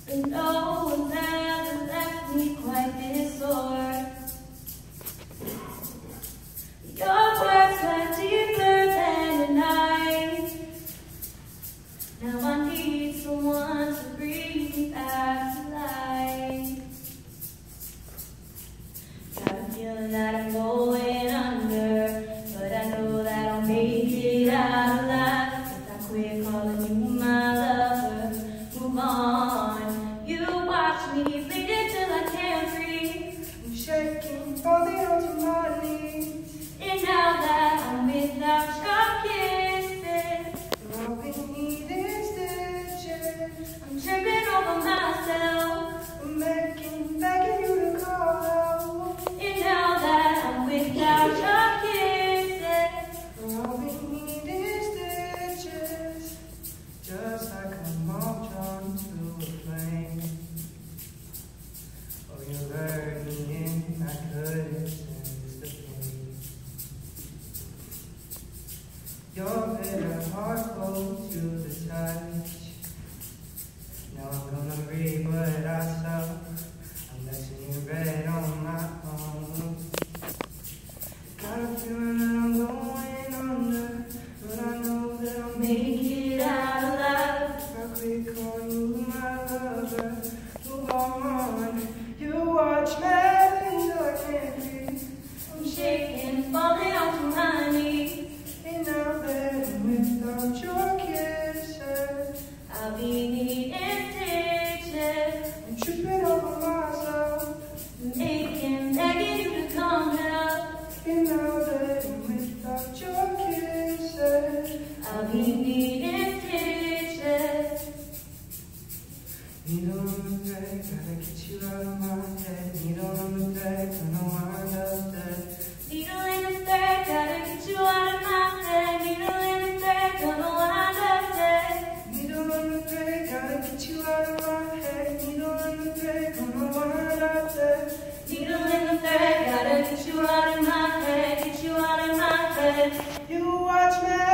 And no one's ever left me quite this sore. Your words cut deeper than a knife. Now I need someone to breathe me back to life. Got a feeling that I'm going under, but I know that I'll make it out alive. If I quit calling you my lover, move on. You watch me bleed until I can't breathe. I'm shaking, falling onto my knees. And now that I'm without your kisses, All we need is stitches. I'm tripping over myself. I'm begging you to call out. And now that I'm without your kisses, All we need is stitches. Just like a moth drawn to a flame. Oh, you lured me in, I couldn't sense the pain. Your bitter heart cold to the touch. Now I'm gonna read what I saw. I'm letting you read on my own. Got a feeling that I'm going under, but I know that I'll make it out alive. if I quit calling you my lover. Move on, you watch me until I can't breathe. I'm shaking, falling onto my knees. And now that I'm without your kisses, I'll be needing stitches. I'm tripping over myself. Begging you to come help. And now that I'm without your kisses, I'll be needing stitches. needle on the thread, gotta get you out of my head. Needle on the thread, gonna wind up dead. Needle in the thread, gotta get you out of my head. Needle in the thread, gonna wind up dead. Needle on the thread, gotta get you out of my head. Needle on the thread, gonna wind up dead. Needle in the thread, gotta get you out of my head. Get you out of my head. You watch me